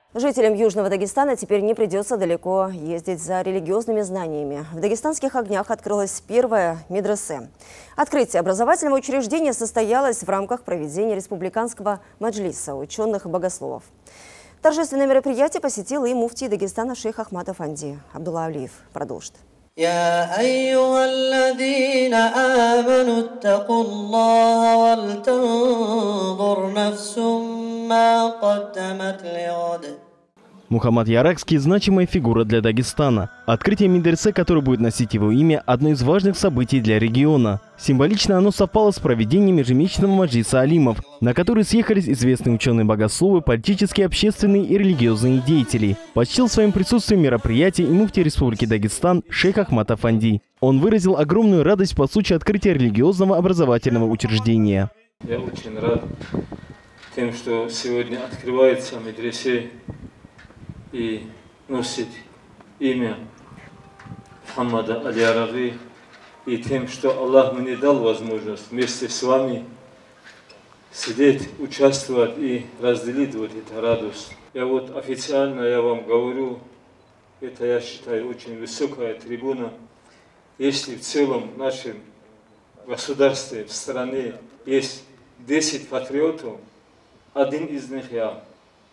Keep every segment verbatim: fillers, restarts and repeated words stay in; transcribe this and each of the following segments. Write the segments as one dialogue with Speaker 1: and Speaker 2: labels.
Speaker 1: Жителям Южного Дагестана теперь не придется далеко ездить за религиозными знаниями. В Дагестанских огнях открылась первая медресе. Открытие образовательного учреждения состоялось в рамках проведения республиканского маджлиса ученых-богословов. Торжественное мероприятие посетил и муфтий Дагестана шейх Ахмад Афанди. Абдулла Алиев продолжит.
Speaker 2: يا أيها الذين آمنوا اتقوا الله ولتنظر نفس ما قدمت لغد.
Speaker 3: Мухаммад Яракский – значимая фигура для Дагестана. Открытие медресе, которое будет носить его имя, одно из важных событий для региона. Символично оно совпало с проведением ежемесячного маджлиса алимов, на который съехались известные ученые-богословы, политические, общественные и религиозные деятели. Почтил своим присутствием мероприятие и муфтий Республики Дагестан шейх Ахмад Афанди. Он выразил огромную радость по случаю открытия религиозного образовательного учреждения.
Speaker 4: Я очень рад тем, что сегодня открывается медресе и носит имя Мухаммада Али-Араги, и тем, что Аллах мне дал возможность вместе с вами сидеть, участвовать и разделить вот эту радость. Я вот официально я вам говорю, это я считаю очень высокая трибуна. Если в целом в нашем государстве, в стране есть десять патриотов, один из них я.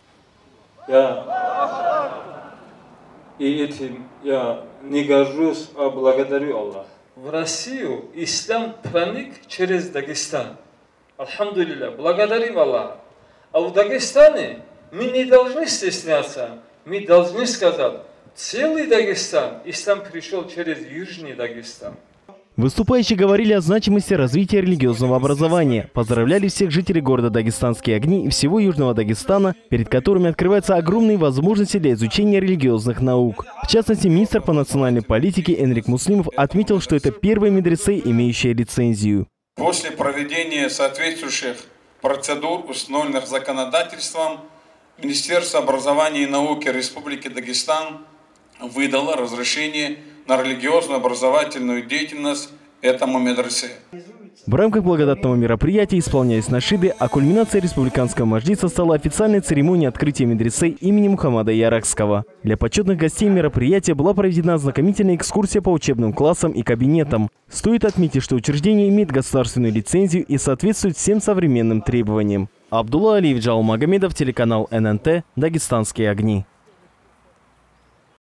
Speaker 4: Я и этим я не горжусь, а благодарю Аллаха. В Россию ислам проник через Дагестан. Алхамдулилля, благодарим Аллаха. А в Дагестане мы не должны стесняться, мы должны сказать, целый Дагестан, ислам пришел через Южный Дагестан.
Speaker 3: Выступающие говорили о значимости развития религиозного образования, поздравляли всех жителей города Дагестанские огни и всего Южного Дагестана, перед которыми открываются огромные возможности для изучения религиозных наук. В частности, министр по национальной политике Энрик Муслимов отметил, что это первая медресе, имеющая лицензию.
Speaker 5: После проведения соответствующих процедур, установленных законодательством, Министерство образования и науки Республики Дагестан выдало разрешение на религиозную образовательную деятельность этому медресе.
Speaker 3: В рамках благодатного мероприятия исполнялись нашиды, а кульминацией республиканского маджлиса стала официальная церемония открытия медресе имени Мухаммада Яракского. Для почетных гостей мероприятия была проведена ознакомительная экскурсия по учебным классам и кабинетам. Стоит отметить, что учреждение имеет государственную лицензию и соответствует всем современным требованиям. Абдулла Алиев, Джалал Магомедов, телеканал эн эн тэ, Дагестанские огни.